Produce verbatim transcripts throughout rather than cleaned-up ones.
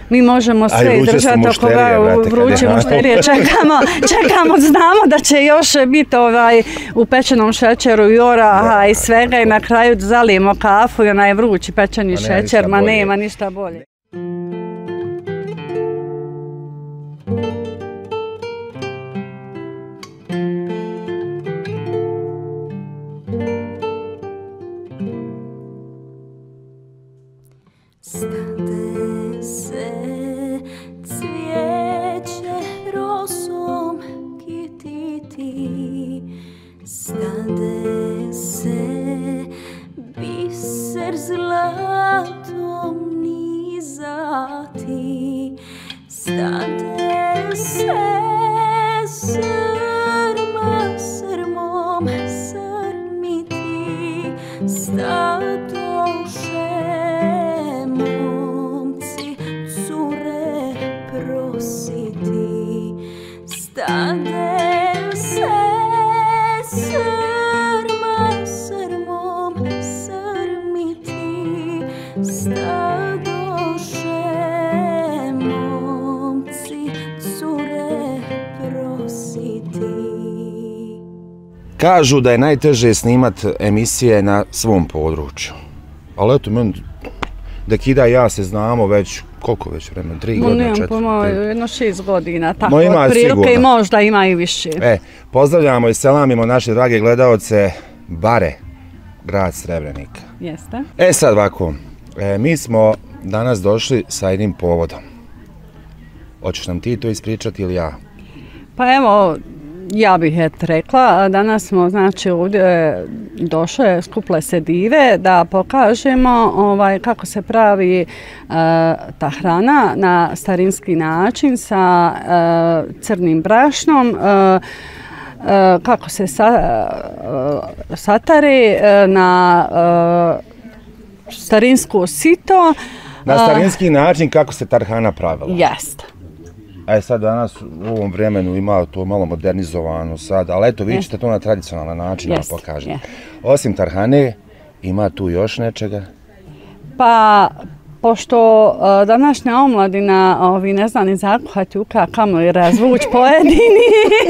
Mi možemo sve izdržati oko vruće mušterije. Čekamo, čekamo, znamo da će još biti ovaj, u pečenom šećeru i oraha i svega i na kraju zalijemo kafu i onaj vrući pečeni šećer, ma nema ništa bolje. Stade se cvijeće rosom kititi, stade se biser zlatom nizati, stade se srma srmom srmiti, stadoše momci cure prositi, stade se srma srmom srmiti, stadoše momci cure prositi. Kažu da je najteže snimat emisije na svom području. Ali eto, meni Dekida i ja se znamo već, koliko već vremena, tri godine, četiri? Nemam pojma, jedno šest godina, tako, od prilike i možda ima i više. E, pozdravljamo i selamimo naše drage gledaoce Bare, grad Srebrenika. Jeste. E sad ovako, e, mi smo danas došli sa jednim povodom. Hoćeš nam ti to ispričati ili ja? Pa evo, ja bih et rekla, danas smo znači ovdje došle, skupile se dive da pokažemo ovaj, kako se pravi e, ta hrana na starinski način sa e, crnim brašnom, e, e, kako se sa, e, satari e, na e, starinsko sito. Na starinski način kako se ta hrana pravila? Jeste. E sad danas u ovom vremenu ima to malo modernizovano sad, ali eto vi ćete to na tradicionalan način da pokažete. Osim tarhane, ima tu još nečega? Pa, pošto uh, današnja omladina, ovi ne zna ni zakuhati uka, kamo i razvuć pojedini,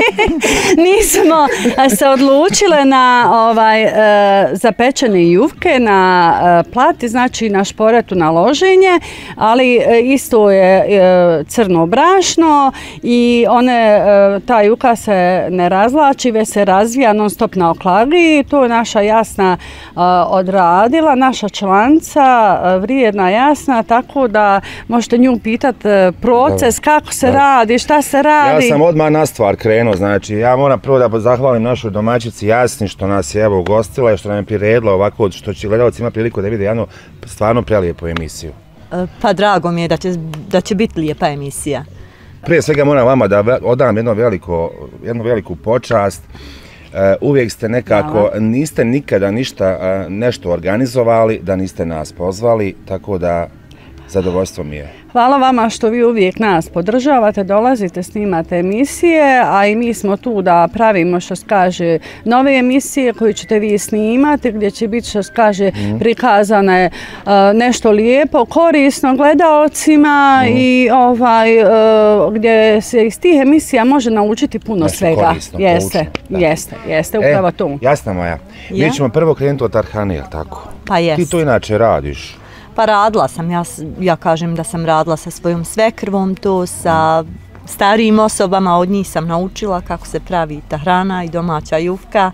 nismo se odlučile na ovaj, uh, zapečene jufke, na uh, plati, znači na šporetu na loženje, ali uh, isto je uh, crno brašno i one, uh, ta juka se ne razlači, već se razvija non stop na oklagi. To je naša Jasna uh, odradila, naša članca, uh, vrijedna Jasna, tako da možete nju pitati proces, kako se radi, šta se radi. Ja sam odmah na stvar krenuo, znači ja moram prvo da zahvalim našoj domaćici Jasni što nas je evo ugostila i što nam je priredila ovako, što će gledalci ima priliku da vide jednu stvarno prelijepu emisiju. Pa drago mi je da će, da će biti lijepa emisija. Prije svega moram vama da odam jedno veliko, jednu veliku počast. Uh, uvijek ste nekako, niste nikada ništa uh, nešto organizovali, da niste nas pozvali, tako da zadovoljstvo mi je. Hvala vama što vi uvijek nas podržavate, dolazite, snimate emisije, a i mi smo tu da pravimo, što se kaže, nove emisije koje ćete vi snimati, gdje će biti, što se kaže, mm. prikazane uh, nešto lijepo, korisno gledaocima mm. i ovaj, uh, gdje se iz tih emisija može naučiti puno nešto svega. Korisno, jeste, poučno, jeste, jeste, upravo e, tu. Jasna moja, ja? Mi ćemo prvo krenuti od tarhane, jel tako? Pa jest. Ti to inače radiš? Pa radila sam, ja, ja kažem da sam radila sa svojom svekrvom to, sa starijim osobama, od njih sam naučila kako se pravi ta hrana i domaća jufka,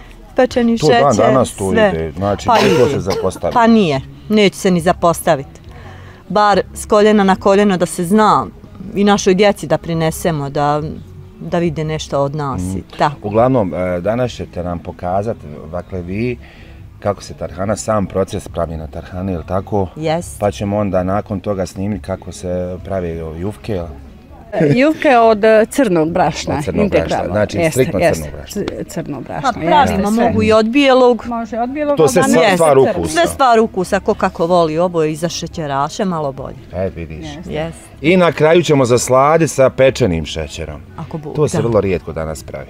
pečeni šećer, sve. To dan danas to ide, znači pa to se zapostavi. Pa nije, neće se ni zapostaviti. Bar s koljena na koljeno da se zna i našoj djeci da prinesemo, da, da vide nešto od nas. Mm. I tako. Uglavnom, danas ćete nam pokazati, dakle vi, kako se tarhana, sam proces pravi na tarhani, ili tako? Yes. Pa ćemo onda nakon toga snimiti kako se pravi jufke. Jufke od crnog brašna, od crnog integralno. Brašna, znači jeste, striktno jeste. crnog brašna. Crno brašno, pa pravimo, jeste, mogu i od bijelog. Može od bijelog, to se sve stvar ukusa. Sve stvar ukusa, ko kako voli, oboje iza šećeraše, malo bolje. E, vidiš. Yes. I na kraju ćemo zasladiti sa pečenim šećerom. Ako Bog, to se da. vrlo rijetko danas pravi.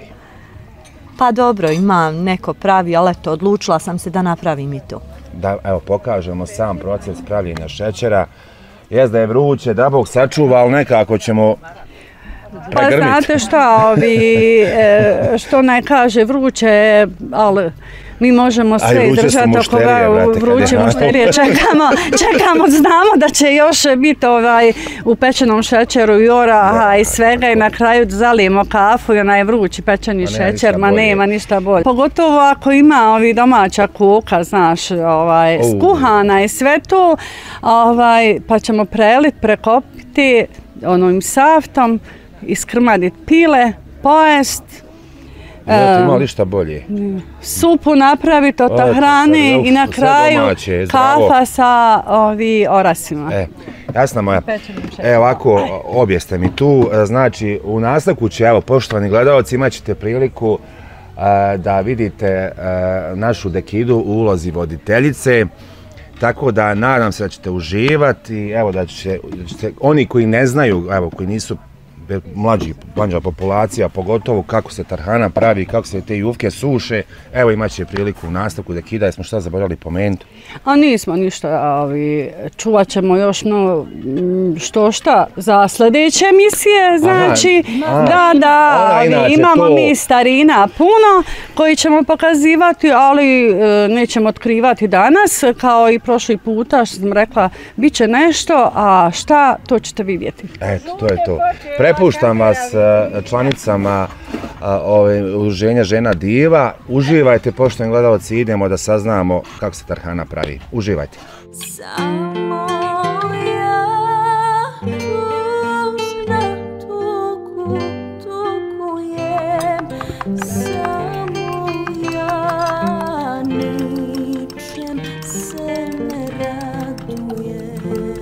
Pa dobro, ima neko pravi, ali eto, odlučila sam se da napravim i to. Da, evo, pokažemo sam proces pravljenja šećera. Jes da je vruće, da Bog sačuva, ali nekako ćemo Pa pregrmiti. znate šta, ovi, e, što ne kaže vruće, ali mi možemo sve vruće su izdržati oko mušterije, brate, kad vruće je- mušterije. Čekamo, čekamo, znamo da će još biti ovaj, u pečenom šećeru i oraha i svega i na kraju zalijemo kafu i onaj vrući pečeni Ma nema šećer, ništa ma bolje. nema ništa bolje. Pogotovo ako ima ovi domaća kuka, znaš, ovaj, U. skuhana i sve to, ovaj, pa ćemo prelit, prekopiti onom saftom, iskrmadit pile, pojest, Znate, ima li šta bolje? supu napraviti od Eto, tahrane sad, i na sve kraju domaće, zdravo. kafa sa ovi orasima. E, jasna moja. Pečenim šećerom. E, ovako, obje ste mi tu. E, Znači, u nastavku će, evo, poštovani gledalci, imat ćete priliku e, da vidite e, našu Dekidu u ulozi voditeljice. Tako da nadam se da ćete uživati, evo da će, da ćete, oni koji ne znaju, evo koji nisu mlađi, mlađa populacija, pogotovo kako se tarhana pravi, kako se te jufke suše, evo imat će priliku u nastavku da kida, smo šta zaboravili pomenuti. A nismo ništa, ovi, čuvat ćemo još no, mm, što šta za sljedeće emisije, znači Aha, da, da, ona ovi, inače imamo to- mi starina puno koji ćemo pokazivati, ali e, nećemo otkrivati danas, kao i prošli puta što sam rekla, bit će nešto, a šta, to ćete vidjeti. Eto, to je to. Prepuštam vas e, članicama e, ove, udruženja Žena diva. Uživajte, poštovani gledalci, idemo da saznamo kako se tarhana pravi. Uživajte. Samo ja tužna tuku, tukujem. Samo ja ničem se ne radujem.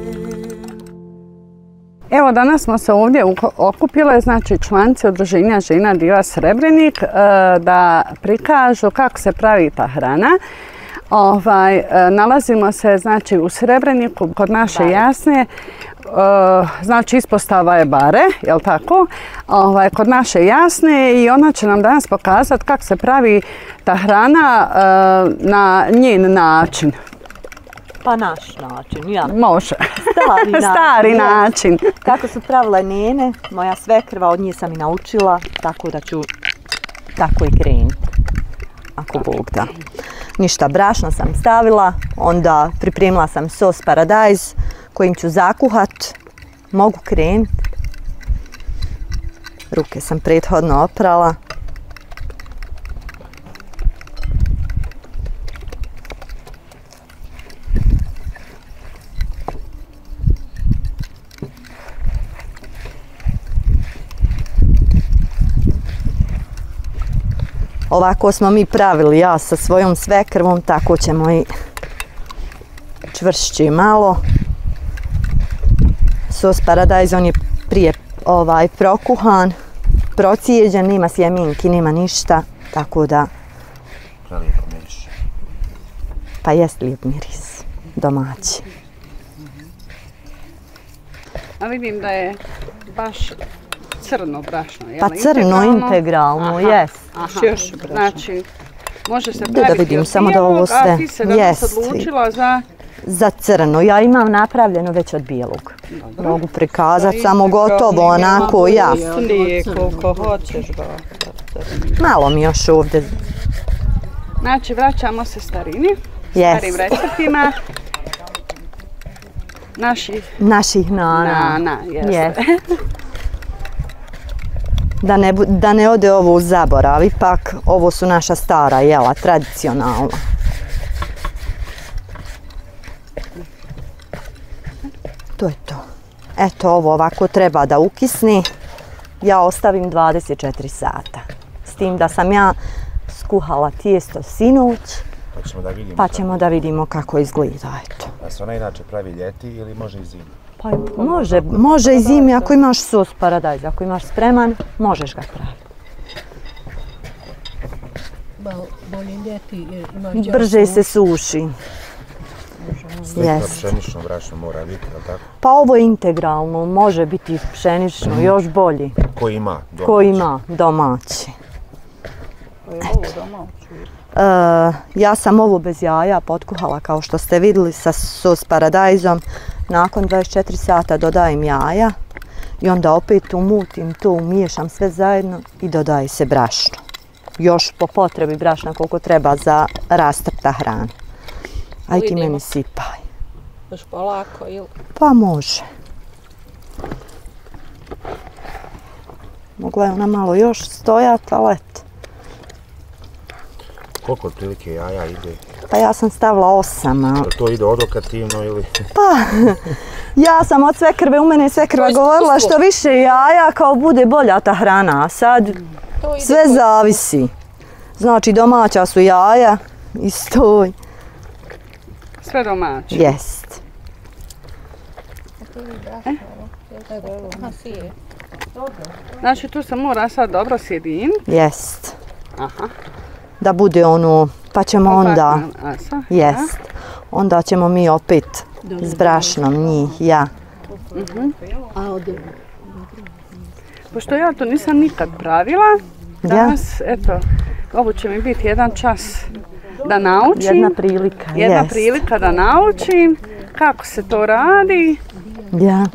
Evo, danas smo se ovdje uko- okupile, znači članice udruženja Žena diva Srebrenik, e, da prikažu kako se pravi ta hrana. Ovaj, e, nalazimo se znači u Srebreniku kod naše Jasne, e, znači ispostava je Bare, jel tako? Ovaj, kod naše Jasne i ona će nam danas pokazati kako se pravi ta hrana e, na njen način. Pa naš način, ja. Može. Stari način. Stari ja. način. Kako su pravile njene, moja svekrva, od nje sam i naučila, tako da ću tako i krenuti. Ako Bog da. Ništa, brašno sam stavila, onda pripremila sam sos paradajz kojim ću zakuhat. Mogu krenuti. Ruke sam prethodno oprala. Ovako smo mi pravili, ja sa svojom svekrvom, tako ćemo i čvršći malo. Sos paradajz, on je prije ovaj prokuhan, procijeđen, nema sjemenki, nema ništa, tako da, Prelijepo miriš. pa jest lijep miris, domaći. A vidim da je baš crno brašno, jel? Pa crno, integralno, Aha, jest. aha. Još brašno. Znači, može se Da praviti vidim, od samo da ovo bijelog, sve- a ti se danas jest. odlučila za... Za crno, ja imam napravljeno već od bijelog. Mogu prikazati samo gotovo, onako, ja. Nije koliko hoćeš ga. Malo mi još ovdje. Znači, vraćamo se starini, Jest. starim receptima. Naših Naših nana. nana, jeste. Jest. Da ne, bu- da ne ode ovo u zaborav, ipak ovo su naša stara jela, tradicionalna. To je to. Eto, ovo ovako treba da ukisni. Ja ostavim dvadeset četiri sata. S tim da sam ja skuhala tijesto sinoć, Pa ćemo da vidimo. pa ćemo da vidimo kako izgleda. Eto. A se ona inače pravi ljeti ili može i zimi? Pa može, može i zimi ako imaš sos paradajz, ako imaš spreman, možeš ga praviti. Bolje ljeti jer imaš Brže se suši. Slikno Jest. pšenično brašno mora biti, jel tako? Pa ovo je integralno, može biti pšenično, još bolji. Ko ima? Ko ima domaći. ja sam ovo bez jaja potkuhala kao što ste vidjeli sa sos paradajzom. Nakon dvadeset četiri sata dodajem jaja i onda opet umutim to, umiješam sve zajedno i dodaje se brašno. Još po potrebi brašna koliko treba za rastrta hrana. Aj ti meni sipaj. Još polako ili? Pa može. Mogla je ona malo još stojati, ali eto. Koliko otprilike jaja ide? Pa ja sam stavila osam. A... To ide odokativno ili? Pa, ja sam od sve krve, u mene je sve krva govorila što više jaja kao bude bolja ta hrana, a sad sve zavisi. Znači domaća su jaja i stoj. Sve domaće? Jest. Znači tu se mora sad dobro sjediniti? Jest. Aha. Da bude ono, pa ćemo onda, Asa, jest, onda ćemo mi opet s brašnom njih, ja. Uh-huh. Pošto ja to nisam nikad pravila, danas, ja. Eto, ovo će mi biti jedan čas da naučim. Jedna prilika, Jedna jest. prilika da naučim kako se to radi. Ja.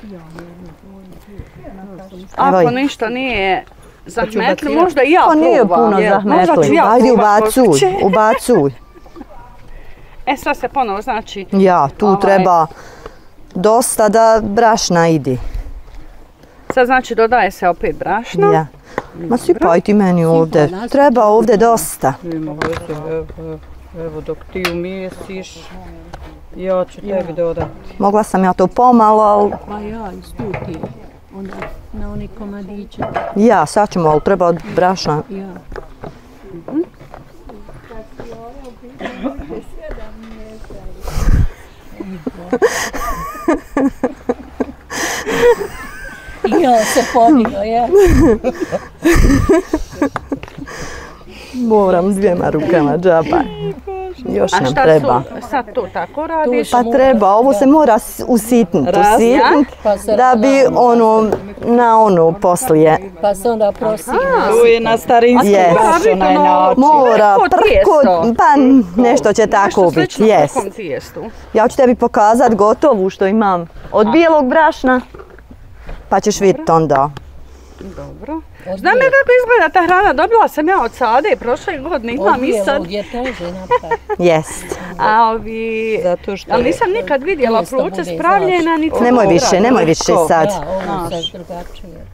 Ako Evo. ništa nije zahmetli, možda i ja Pa probam. nije puno jel? zahmetli, Možda ću ja ajde probat ubacuj, kod kuće. ubacuj. E sad se ponovo znači... Ja, tu ovaj, treba dosta da brašna ide. Sad znači dodaje se opet brašno. Ja. Ma sipaj ti meni ovdje, treba ovdje dosta. Nema veze, evo, evo dok ti umijesiš, ja ću tebi dodati. Mogla sam ja to pomalo, ali Pa ja, istu ti, onda na oni komadiće, ja, sad ćemo, ali treba od brašna. ja. Ja se pomio, ja. Moram s dvijema rukama, džaba. Još A nam šta treba. su, sad to tako radiš? Pa treba, ovo se mora s- usitniti, usitniti, Pa se da bi ono, na ono poslije. Pa se onda prosine. Tu je na starinski Jest. baš onaj način. Mora, Prko prko, tijesto. pa nešto će tako Nešto biti, slično jest. prkom tijestu. Ja ću tebi pokazat gotovu što imam od bijelog brašna, pa ćeš vidjeti onda. Dobro. Znam ja kako izgleda ta hrana, dobila sam ja od Sade prošle godine, imam i sad. Od je teže napraviti. Jest. A ovi... Zato što Ali nisam nikad vidjela Tijesto proces bude, pravljena, niti... Nemoj više, nemoj više sad. Da, ovo sad drugačije.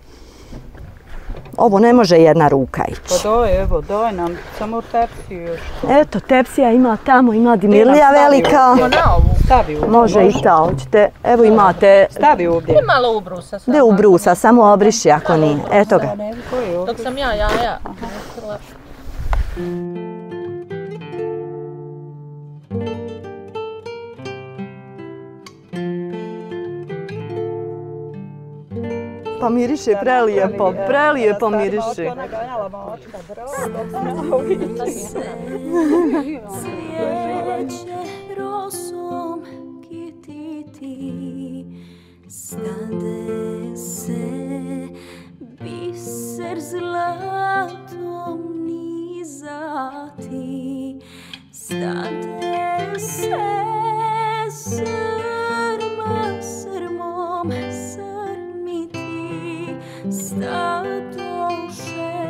Ovo ne može jedna ruka Pa ići. daj, evo, daj nam, samo tepsiju još. Eto, tepsija ima tamo, ima dimilija velika. Stavi ovdje. Može i ta, hoćete. Evo imate, Stavi ovdje. Malo ubrusa sad. gdje ubrusa, samo obriši ako nije. Eto ga. Dok sam ja jaja. Pa miriše prelijepo, prelijepo miriše. Cvijeće rosom kititi, stade se biser zlatom nizati, stade se srma srmom srmiti, stadoše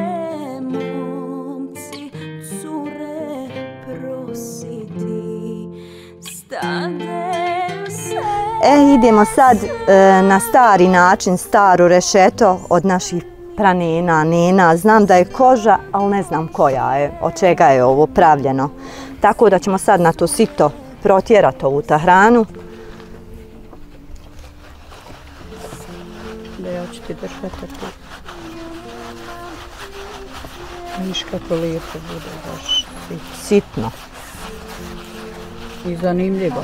momci cure prositi, stade se. E, idemo sad e, na stari način, staru rešeto od naših pranena, nena. Znam da je koža, ali ne znam koja je, od čega je ovo pravljeno. Tako da ćemo sad na to sito protjerati ovu tahranu. Da ja ću ti držati tu. Viš kako lijepo bude baš. Sitno. I zanimljivo.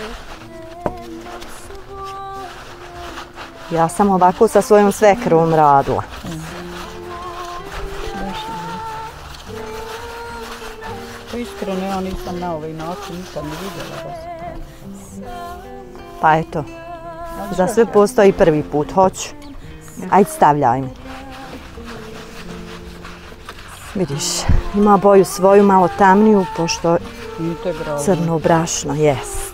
Ja sam ovako sa svojom svekrvom radila. To iskreno ja nisam na ovaj način nikad ne vidjela da se. Pa eto, za sve postoji prvi put, hoću. Ajde stavljaj mi. Vidiš, Ima boju svoju malo tamniju, pošto Integralno. crno brašno jest.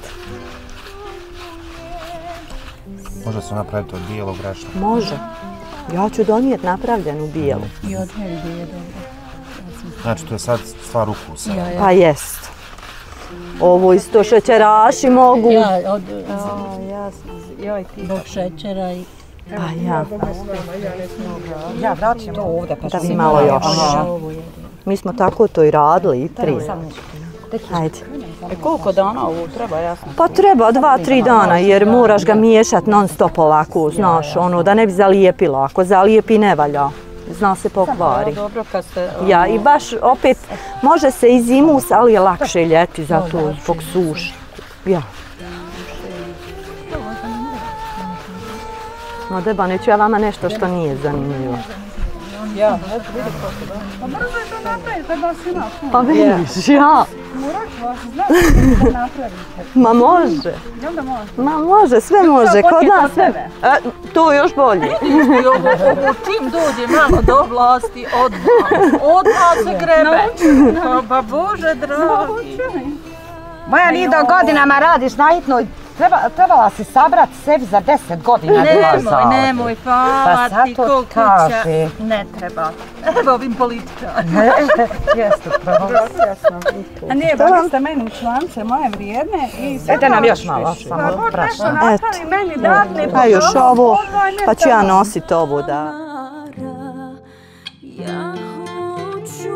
Može se napraviti od bijelog brašna. Može. Ja ću donijeti napravljenu bijelu. I od Helge je dobro. Znači, to je sad stvar ukusa. Ja, ja. Pa jest. Ovo isto šećeraši mogu. Ja, od, Jasno, joj ti. zbog šećera i... Pa ja. Ja vraćam to ovdje pa Da ću vi malo još. Ovo je. Mi smo tako to i radili i prije. Ajde. E koliko dana ovo treba, jasno? Pa treba dva, tri dana jer moraš ga miješati non stop ovako, znaš, ono da ne bi zalijepilo. Ako zalijepi ne valja, zna se pokvari. Dobro kad ste... Ja, i baš opet može se i zimus, ali je lakše ljeti zato zbog suše. Ja. No deba, neću ja vama nešto što nije zanimljivo. Ja, eto vidi koliko dana. Pa brzo je to napraviti, kad vas ima puno. Pa vidiš, ja. Morat ću vas znati da napravite. Ma može. Jel da može? Ma može, sve može, kod podnijet nas od sve. tebe. E, to je još bolje. Ovo čim dođe malo do vlasti, odmah, odmah se grebe. Pa, pa Bože dragi. Moja Lido, godinama radiš na hitnoj. Treba, trebala si sabrati sebi za deset godina. Nemoj, nemoj, Pa fama ti zato ko ti kuća. kaže. Ne treba. Evo ovim političarima. Jeste, pravo. A nije, bili ste meni člance moje vrijedne i... Dajte nam još malo, samo Pa Bog brašna. nešto napravi meni dadne. Pa još ovo, pa ću ja nositi ovo da... Ja hoću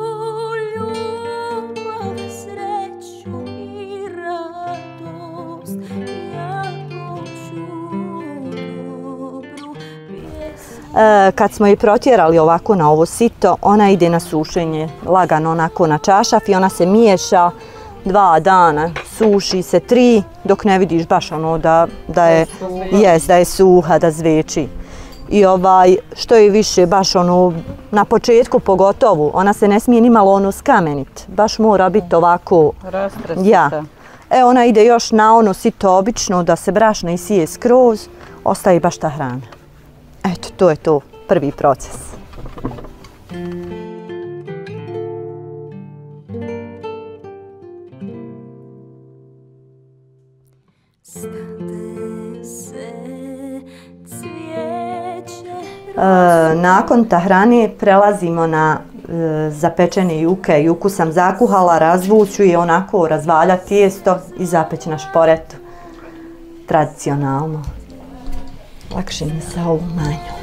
ljubav, sreću i radost. Ja hoću dobru pjesmu. E, kad smo je protjerali ovako na ovo sito, ona ide na sušenje, lagano onako na čašaf i ona se miješa dva dana, suši se tri, dok ne vidiš baš ono da, da je, jest, da je suha, da zveči. I ovaj, što je više, baš ono, na početku pogotovo, ona se ne smije ni malo ono skamenit, baš mora biti ovako, Rastresita. ja. E, ona ide još na ono sito obično, da se brašna isije skroz, ostaje baš ta hrana. Eto, to je to, prvi proces. Stade se cvijeće. E, nakon tahrane prelazimo na e, zapečene juke. Juku sam zakuhala, razvuću je onako, razvalja tijesto i zapeći na šporetu. Tradicionalno. Lakše mi sa ovom manjom.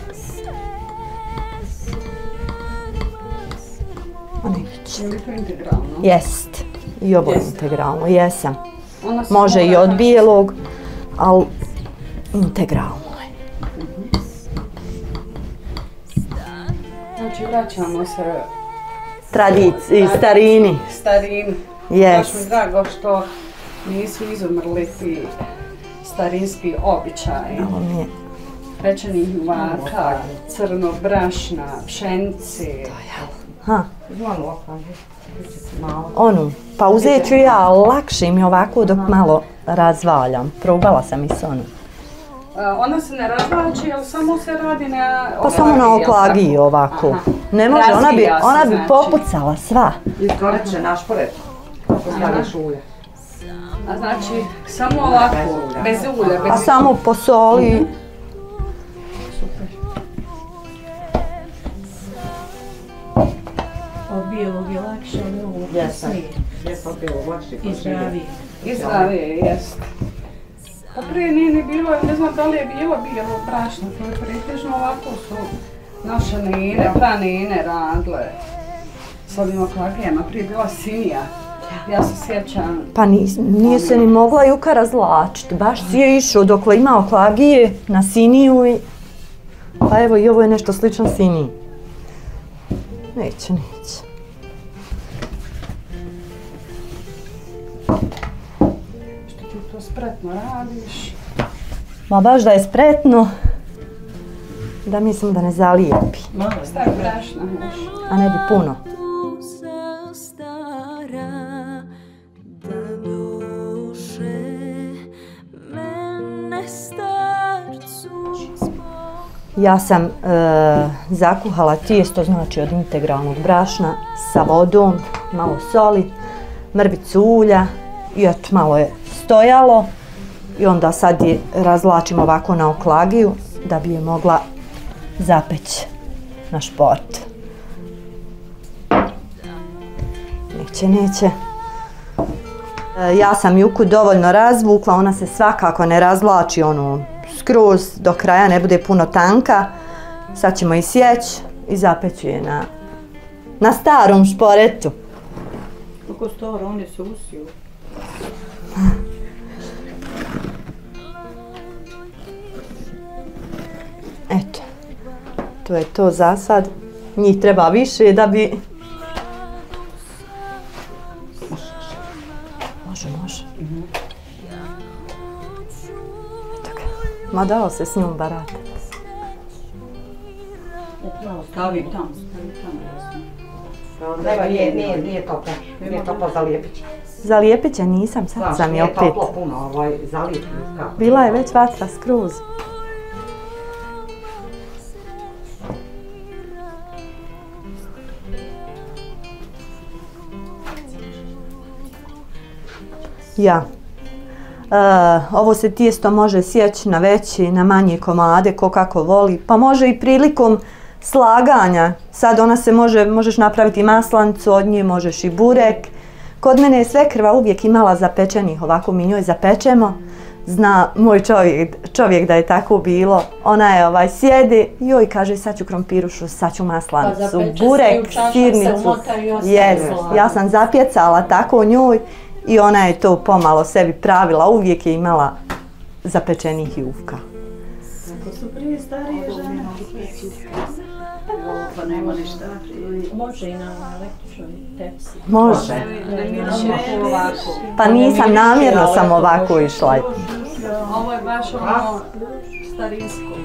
Jest. I ovo je integralno, jesam. Može i od bijelog, ali integralno je. Znači, vraćamo se Tradiciji, starini. starini. Yes. Baš mi drago što nisu izumrli ti starinski običaji. Ovo mi je Pečenih juvaka, crnog brašna, pšenice. Ha. Onu, pa uzet ću ja, lakše mi ovako dok malo razvaljam. Probala sam i s onom. Ona se ne razvlači, ali samo se radi na... Pa samo na oklagiji ovako. Aha. Ne može, ona bi, Razvija se, ona bi znači. popucala sva. Iskoreće naš pored. Kako stavljaš ulje? A znači, samo ovako, bez ulja, bez... A samo posoli. Od bijelog je lakše, ali ovo je Jesam. smije. Lijepo bilo, lakše. I zdravije. Izravije, jest. Pa prije nije ni bilo, ne znam da li je bilo bijelo brašno, to je pretežno ovako su naše nene, pranene radile s ovim oklagijama. Prije je bila sinija, ja se sjećam. Pa nis- nije se ni mogla juka razlačiti. Baš si je išao dokle ima oklagije na siniju i... Pa evo i ovo je nešto slično siniji. Neće, neće. Što ti to spretno radiš. Ma baš da je spretno, da mislim da ne zalijepi, Stavi brašna još. a ne bi puno. Tu se stara da duše mene starcu spomene. Ja sam e, zakuhala tijesto, znači od integralnog brašna sa vodom, malo soli, mrvicu ulja i eto malo je stojalo i onda sad je razvlačim ovako na oklagiju da bi je mogla zapeći na šport. Neće, neće. E, ja sam juku dovoljno razvukla, ona se svakako ne razvlači ono skroz do kraja, ne bude puno tanka. Sad ćemo i sjeći i zapeću je na, na starom šporetu. Kako staro, oni se usiju. Eto, to je to za sad. Njih treba više da bi... Može, može. Eto ga. Ma dao se s njom baratati. Stavi tamo, stavi tamo. Treba, nije, nije, nije toplo, nije toplo za lijepić. Za lijepića nisam, sad sam je opet. Nije toplo puno, ovaj, za lijepić. Bila je već vatra skroz. Ja. E, ovo se tijesto može sjeći na veće, na manje komade, ko kako voli. Pa može i prilikom slaganja. Sad ona se može, možeš napraviti maslancu, od nje možeš i burek. Kod mene je svekrva uvijek imala zapečenih, ovako mi njoj zapečemo. Zna moj čovjek, čovjek da je tako bilo. Ona je ovaj sjedi, joj kaže sad ću krompirušu, sad ću maslancu, pa burek, sirnicu. Yes. Ja sam zapjecala tako njoj. I ona je to pomalo sebi pravila, uvijek je imala zapečenih jufka. Kako su prije starije žene? Pa nema ništa. Može i na električnoj tepsi. Može. Pa nisam, namjerno sam ovako išla. Ovo je baš ono starinsko.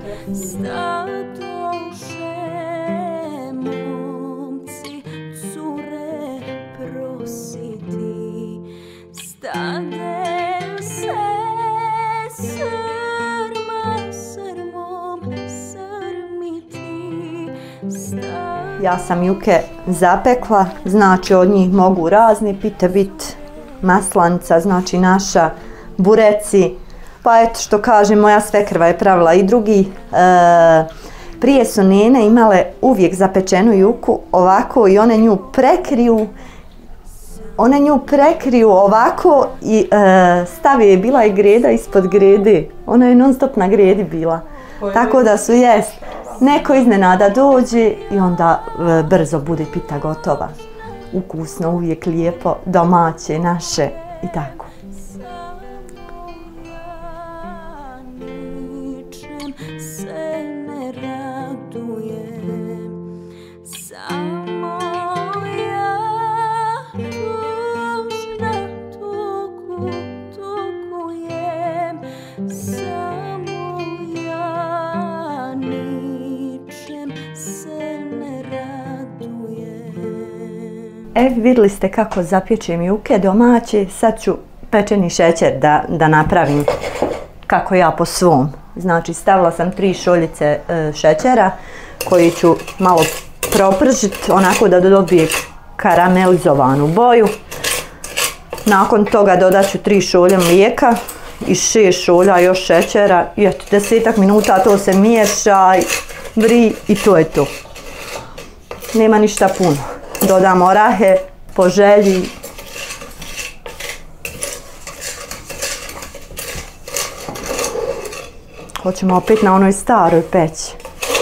Stade se srma srmom srmiti. Ja sam juke zapekla, znači od njih mogu razni pite bit, maslanca, znači naša, bureci. Pa eto što kaže, moja svekrva je pravila i drugi. E, prije su nene imale uvijek zapečenu juku ovako i one nju prekriju. One nju prekriju ovako i e, stave je bila i greda ispod grede. Ona je non stop na gredi bila. Tako da su jest. Neko iznenada dođe i onda e, brzo bude pita gotova. Ukusno, uvijek lijepo, domaće, naše i tako. E, vidjeli ste kako zapječem juke domaće, sad ću pečeni šećer da, da napravim kako ja po svom. Znači stavila sam tri šoljice e, šećera koji ću malo propržiti onako da dobije karamelizovanu boju. Nakon toga dodat ću tri šolje mlijeka i šest šolja još šećera i eto desetak minuta to se miješa, vri i to je to. Nema ništa puno. Dodam orahe po želji. Hoćemo opet na onoj staroj peći.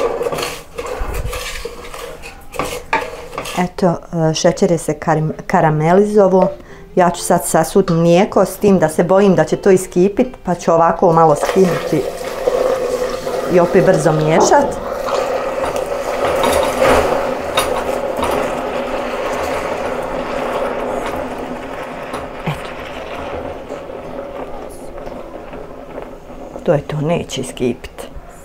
Eto, šećer je se karamelizovo. Ja ću sad sasuti mlijeko s tim da se bojim da će to iskipiti, pa ću ovako malo skinuti i opet brzo miješati. To je to, neće iskipiti.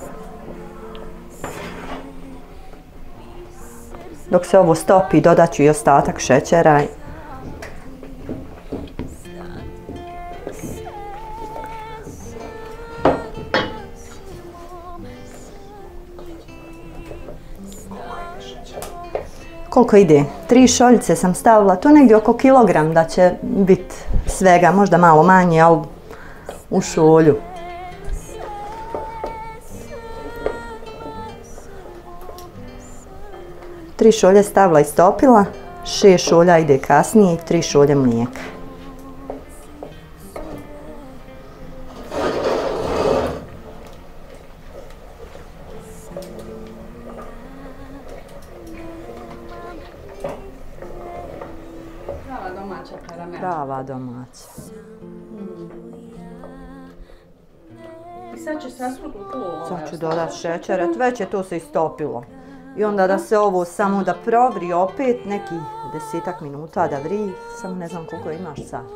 Dok se ovo stopi, dodat ću i ostatak šećera. koliko ide? Tri šoljice sam stavila, to negdje oko kilogram da će biti svega, možda malo manje, ali u šolju. Tri šolje stavila i stopila, šest šolja ide kasnije i tri šolje mlijeka. Prava domaća karamela. Prava domaća. I sad će sasut u to. Sad ću dodati šećeret, već je to se istopilo. I onda da se ovo samo da provri opet nekih desetak minuta da vri, samo ne znam koliko imaš sad.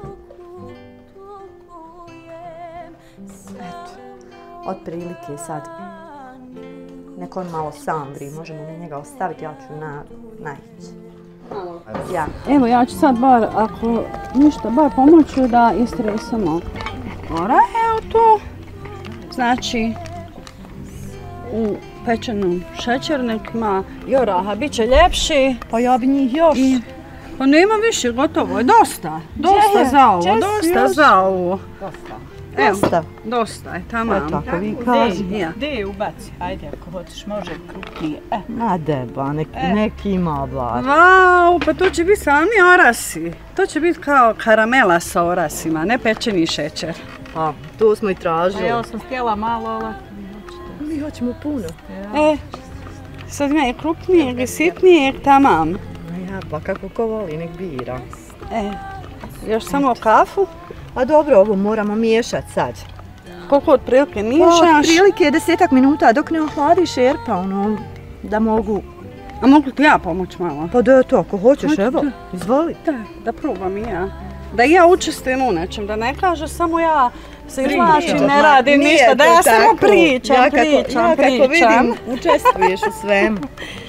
Eto, otprilike sad. Neko on malo sam vri, možemo mi njega ostaviti, ja ću na, naići. Ja. Evo ja ću sad bar, ako ništa, bar pomoću da istresamo orahe u to. Znači, u pečenom šećernikima i oraha bit će ljepši. Pa ja bi njih još. I, pa nema više, gotovo je, dosta. Dosta Gdje? za ovo, Gdje si dosta još? za ovo. Evo, Dosta. dosta je, tamam. Eto, ako vi Gdje kažete. Ja. gdje je ubaci? Ajde, ako hoćeš, može krupnije. E, Ma deba, nek, nek ima bar. Vau, pa to će biti sami orasi. To će biti kao karamela sa orasima, ne pečeni šećer. A, to smo i a tražili. ja sam htjela malo, ali Mi hoćemo puno. E, sad ima i krupnijeg i sitnijeg, tamam. Ja, pa kako ko voli, nek bira. E, još samo kafu. A dobro, ovo moramo miješati sad. Koliko otprilike Pa, miješaš? otprilike desetak minuta dok ne ohladi šerpa, ono, da mogu. A mogu ti ja pomoć malo? Pa da to, ako hoćeš, Hoću evo, da. izvoli. Da, da probam i ja. Da i ja učestvujem u nečem, da ne kaže samo ja se izvlačim, ne radim Nije ništa, da to ja samo tako. pričam, ja kako, pričam, ja kako pričam. vidim, učestvuješ u svemu.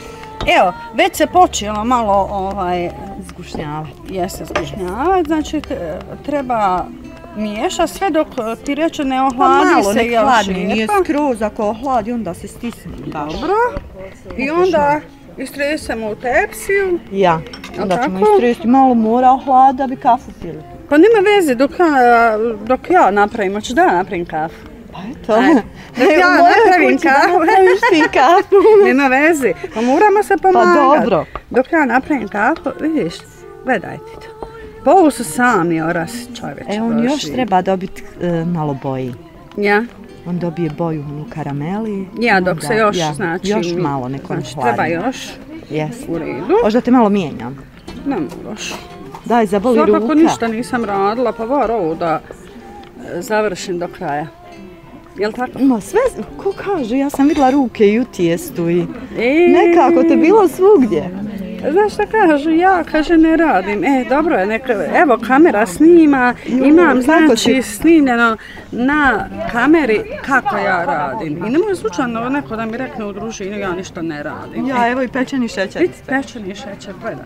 Evo, već se počelo malo ovaj, Zgušnjavati. jeste zgušnjavati, znači te- treba miješati sve dok ti reče ne Pa ohladi malo, se nek jel hladni, nije šerpa. skroz, ako ohladi onda se stisne. Dobro. I onda istresemo u tepsiju. Ja, onda Jel' ćemo tako? istresti, malo mora ohladi da bi kafu pili. Pa nema veze dok ja, dok ja napravim, hoćeš da ja napravim kafu? Pa eto. Ajde. Dok ja U mojoj napravim kući da kafu. napraviš ti kafu. Nema veze, pa moramo se pomagati. Pa dobro. Dok ja napravim kafu, vidiš, gledaj ti to. Pa ovo su sami orasi, čovječe. E, on još Božji. treba dobiti e, malo boji. Ja, On dobije boju u karameli. ja dok onda- se još, ja, znači... Još malo neko Znači, treba još, Jest. u redu. Možda te malo mijenjam. Ne moraš. Daj, zaboli Svakako ruka. ništa nisam radila, pa var ovo da e, završim do kraja. Jel' tako? Ma sve, ko kaže, ja sam vidjela ruke i u tijestu i E, nekako te bilo svugdje. Znaš šta kažu, ja kaže ne radim. E, dobro je, neka, evo kamera snima, imam kako znači ti- snimljeno na kameri kako ja radim. I ne može slučajno neko da mi rekne u družini, ja ništa ne radim. Ja, evo i pečeni šećer. Vidi, pečeni šećer, gledaj.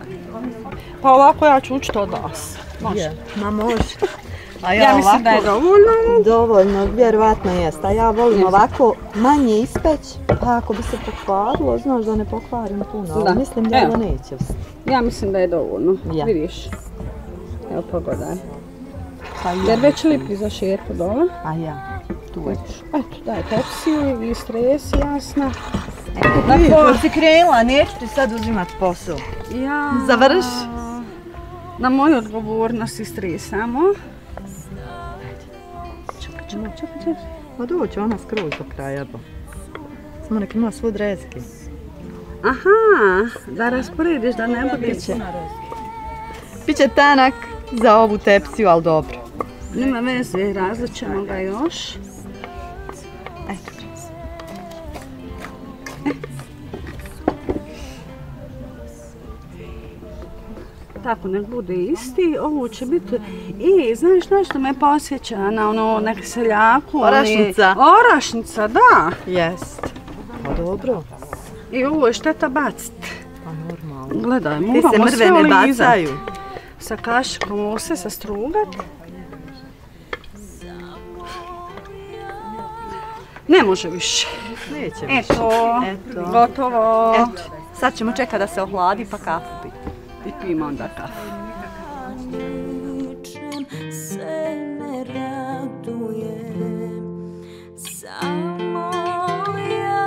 Pa ovako ja ću učiti od vas. Može. Ma može. A Ja mislim da je dovoljno. Dovoljno, vjerovatno jest. A ja volim ovako manje ispeć, pa ako bi se pokvarilo, znaš da ne pokvarim puno, ali Da. mislim da Evo. ovo neće. Ja mislim da je dovoljno. Ja. Vidiš. Evo pogledaj. Pa ja. Jer već lipi za šerpu dole. A ja, tu je. Eto, daj tepsiju i stresi jasna. Vidiš, kad si krenula, neću ti sad uzimat posao. Ja... Završi. Na moju odgovornost istresamo. Čekaj, čekaj, čekaj, čekaj. Pa doće ona skroz do kraja, bo. Samo nek ima svud rezki. Aha, da rasporediš da ne bude... Biće. Biće tanak za ovu tepsiju, ali dobro. Nema veze, različemo ga još. Eto. Tako nek bude isti, ovo će biti, i znaš nešto me posjeća na ono nek seljaku. oni- Orašnica. Orašnica, da. Jest. Pa dobro. I ovo je šteta bacit. Pa normalno. Gledaj, Ti moramo se mrve sve ne olizat. bacaju. Sa kašikom ovo se sastrugat. Ne može više. Neće više. Eto, Eto. gotovo. Eto. sad ćemo čekati da se ohladi pa kafu piti. I pijemo onda kafu. ničem se ne radujem, samo ja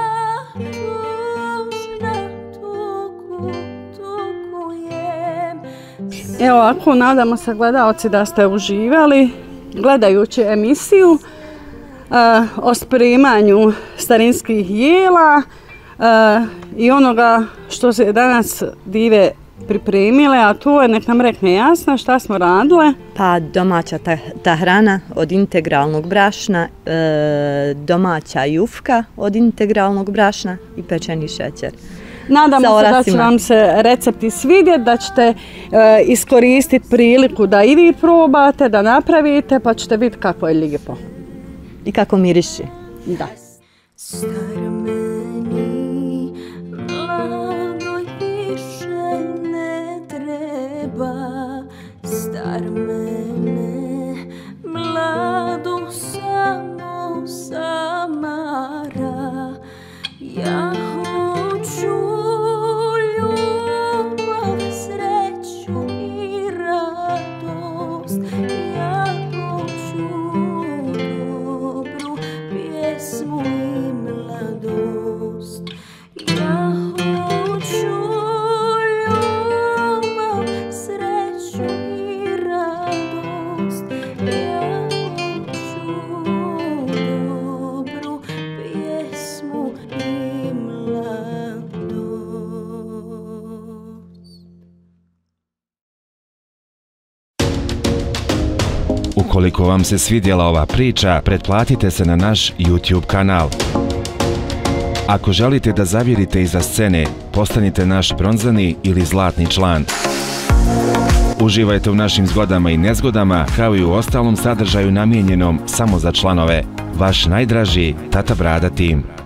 tužna tugu, tugujem. Evo ovako, nadamo se gledaoci da ste uživali gledajući emisiju uh, o spremanju starinskih jela uh, i onoga što se danas dive pripremile, a to je, nek nam rekne jasno šta smo radile. Pa domaća ta, ta hrana od integralnog brašna, e, domaća jufka od integralnog brašna i pečeni šećer. Nadamo se da će vam se recepti svidjeti, da ćete e, iskoristiti priliku da i vi probate, da napravite, pa ćete vidjeti kako je lijepo. I kako miriši. Da. Star meni mladoj više ne treba, star mene mladu samo zamara. Ja hoću ljubav, sreću i radost, ja hoću dobru pjesmu i mladost. Ja hoću ljubav, sreću i radost, ja hoću dobru pjesmu i mladost. Ukoliko vam se svidjela ova priča, pretplatite se na naš YouTube kanal. Ako želite da zavirite iza scene, postanite naš bronzani ili zlatni član. Uživajte u našim zgodama i nezgodama, kao i u ostalom sadržaju namijenjenom samo za članove. Vaš najdraži Tata Brada tim.